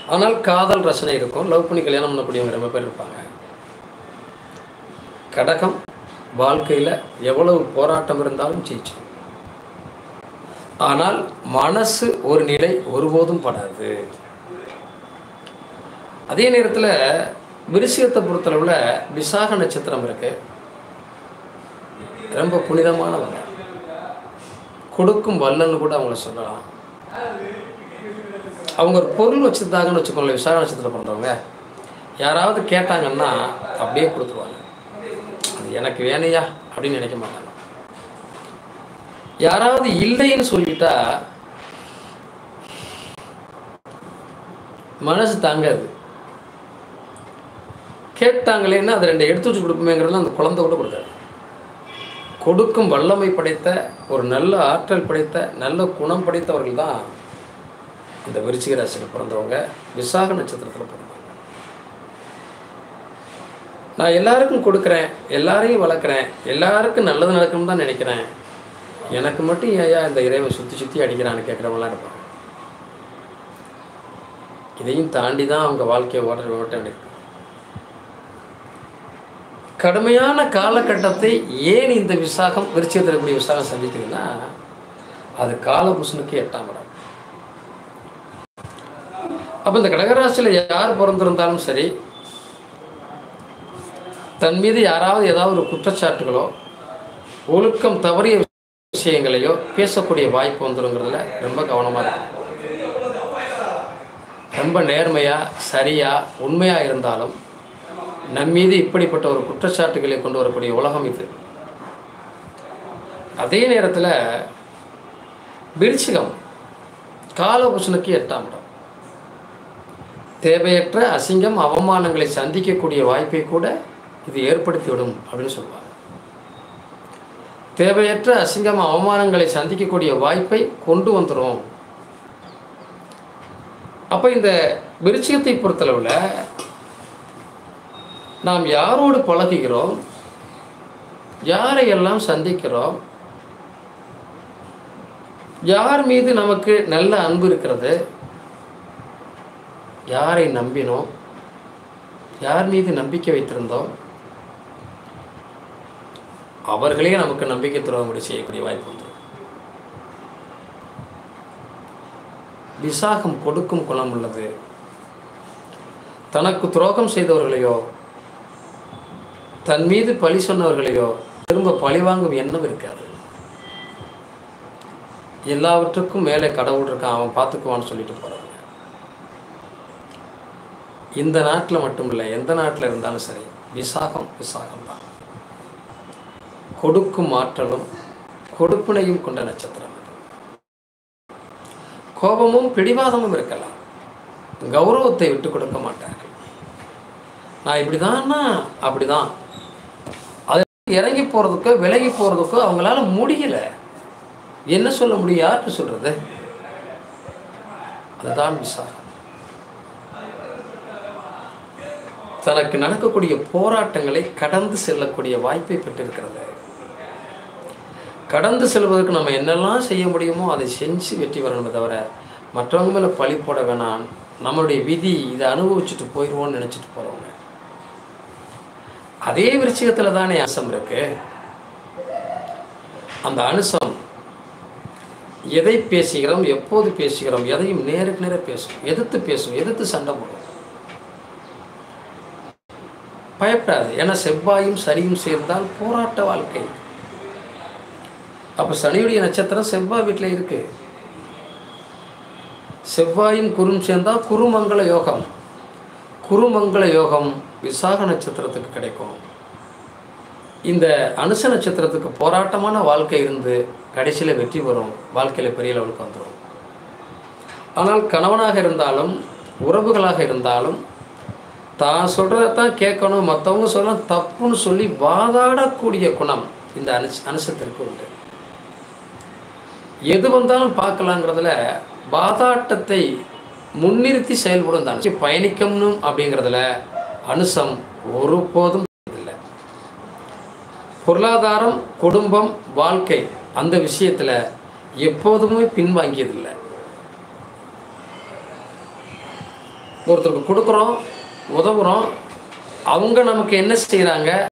ஆனால் காதல் ரசனை இருக்கும். லவ் பண்ணி கல்யாணம் பண்ணக்கூடியவங்க ரொம்ப பேர் இருப்பாங்க. கடகம் வாழ்க்கையில் எவ்வளவு போராட்டம் இருந்தாலும் ஜெயிச்சு. ஆனால் மனசு ஒரு நிலை ஒருபோதும் படாது. அதே நேரத்தில் விருச்சிகத்தை பொறுத்தளவில் விசாக நட்சத்திரம் இருக்கு. ரொம்ப புனிதமானவங்க, கொடுக்கும் வல்லன்னு கூட அவங்கள சொல்லலாம். அவங்க ஒரு பொருள் வச்சுருந்தாங்கன்னு வச்சுக்கோங்களேன். விசாக நட்சத்திரம் பண்ணுறவங்க யாராவது கேட்டாங்கன்னா அப்படியே கொடுத்துருவாங்க. அது எனக்கு வேணையா அப்படின்னு நினைக்க மாட்டாங்க. யாராவது இல்லைன்னு சொல்லிட்டா மனசு தாங்காது. கேட்டாங்களேன்னா அதை 2 எடுத்து வச்சு கொடுக்குமேங்கிறதுலாம் அந்த குழந்தை கூட கொடுக்காது. கொடுக்கும் வல்லமை படைத்த ஒரு நல்ல ஆற்றல் படைத்த நல்ல குணம் படைத்தவர்கள் தான் இந்த விருச்சிக ராசியில் பிறந்தவங்க, விசாக நட்சத்திரத்தில் பிறந்தவங்க. நான் எல்லாருக்கும் கொடுக்குறேன், எல்லாரையும் வளர்க்குறேன், எல்லாருக்கும் நல்லது நடக்கணும்னு தான் நினைக்கிறேன், எனக்கு மட்டும் ஏயா இந்த இறைவன் சுற்றி சுற்றி அடிக்கிறான்னு கேட்குறவங்களாம் இருப்பாங்க. இதையும் தாண்டி தான் அவங்க வாழ்க்கையை ஓட்ட வேண்டியிருக்கு. கடுமையான காலகட்டத்தை ஏன் இந்த விசாகம் விருச்சிகத்தில் இருக்கக்கூடிய விசாகம் சந்திக்குதுன்னா, அது காலபுருஷனுக்கு 8ஆம் இடம். அப்போ இந்த கடகராசியில் யார் பிறந்திருந்தாலும் சரி, தன் மீது யாராவது ஏதாவது ஒரு குற்றச்சாட்டுகளோ ஒழுக்கம் தவறிய விஷயங்களையோ பேசக்கூடிய வாய்ப்பு வந்துருங்கிறதுல ரொம்ப கவனமாக இருக்கும். ரொம்ப நேர்மையாக சரியாக உண்மையாக இருந்தாலும் நம்மீது இப்படிப்பட்ட ஒரு குற்றச்சாட்டுகளை கொண்டு வரக்கூடிய உலகம் இது. அதே நேரத்தில் விருச்சிகம் காலபுருஷனுக்கு 8ஆம் இடம். தேவையற்ற அசிங்கம் அவமானங்களை சந்திக்கக்கூடிய வாய்ப்பை கூட இது ஏற்படுத்திவிடும் அப்படின்னு சொல்லுவாங்க. தேவையற்ற அசிங்கம் அவமானங்களை சந்திக்கக்கூடிய வாய்ப்பை கொண்டு வந்துடும். அப்போ இந்த விருச்சிகத்தை பொறுத்தளவில் நாம் யாரோடு பழகுகிறோம், யாரையெல்லாம் சந்திக்கிறோம், யார் மீது நமக்கு நல்ல அன்பு இருக்கிறது, யாரை நம்பினோம், யார் மீது நம்பிக்கை வைத்திருந்தோம், அவர்களே நமக்கு நம்பிக்கை துரோகம்படி செய்யக்கூடிய வாய்ப்பு வந்துடும். விசாகம் கொடுக்கும் குணம் உள்ளது. தனக்கு துரோகம் செய்தவர்களையோ தன் மீது பழி சொன்னவர்களையோ திரும்ப பழி வாங்கும் எண்ணம் இருக்காது. எல்லாவற்றுக்கும் மேலே கடவுள் இருக்கான், அவன் பார்த்துக்குவான்னு சொல்லிட்டு போறாங்க. இந்த நாட்டில் மட்டும் இல்லை, எந்த நாட்டில் இருந்தாலும் சரி, விசாகம் தான். கொடுக்கும் ஆற்றலும் கொடுப்பினையும் கொண்ட நட்சத்திரம். கோபமும் பிடிவாதமும் இருக்கலாம், கௌரவத்தை விட்டு கொடுக்க மாட்டார்கள். நான் இப்படிதான்னா அப்படிதான், அது இறங்கி போறதுக்கோ விலகி போறதுக்கோ அவங்களால முடியல. என்ன சொல்ல முடியும், யார்கிட்ட சொல்றது? அதுதான் விசாகம். தனக்கு நடக்கக்கூடிய போராட்டங்களை கடந்து செல்லக்கூடிய வாய்ப்பை பெற்றிருக்கிறது. கடந்து செல்வதற்கு நம்ம என்னெல்லாம் செய்ய முடியுமோ அதை செஞ்சு வெற்றி வரணுமே தவிர மற்றவங்க மேலே பழி போட வேணாம். நம்மளுடைய விதி இதை அனுபவிச்சுட்டு போயிடுவோம்னு நினச்சிட்டு போகிறவங்க. அதே விருச்சிகத்தில் தானே அம்சம் இருக்கு. அந்த அனுசம் எதை பேசுகிறோம், எப்போது பேசுகிறோம், எதையும் நேருக்கு நேர பேசும், எதிர்த்து சண்டை போடும். பயப்படாது. ஏன்னா செவ்வாயும் சரியும் சேர்ந்தால் போராட்ட வாழ்க்கை. அப்போ சனியுடைய நட்சத்திரம் செவ்வாய் வீட்டில் இருக்கு. செவ்வாயும் குரும் சேர்ந்தால் குருமங்கள யோகம். குருமங்கள யோகம் விசாக நட்சத்திரத்துக்கு கிடைக்கும். இந்த அனுச நட்சத்திரத்துக்கு போராட்டமான வாழ்க்கை இருந்து கடைசியில் வெற்றி வரும், வாழ்க்கையில் பெரிய லெவலுக்கு வந்துடும். ஆனால் கணவனாக இருந்தாலும் உறவுகளாக இருந்தாலும் தான் சொல்கிறதான் கேட்கணும், மற்றவங்க சொல்ல தப்புன்னு சொல்லி வாதாடக்கூடிய குணம் இந்த அனுசத்திற்கு உண்டு. எது வந்தாலும் பார்க்கலாங்கிறதுல வாதாட்டத்தை முன்னிறுத்தி செயல்படும் தான் பயணிக்கணும். அப்படிங்கிறதுல அனுசம் ஒருபோதும் இல்லை. பொருளாதாரம், குடும்பம், வாழ்க்கை அந்த விஷயத்தில் எப்போதுமே பின்வாங்கியதில்லை. ஒருத்தருக்கு கொடுக்குறோம், உதவுறோம், அவங்க நமக்கு என்ன செய்கிறாங்க,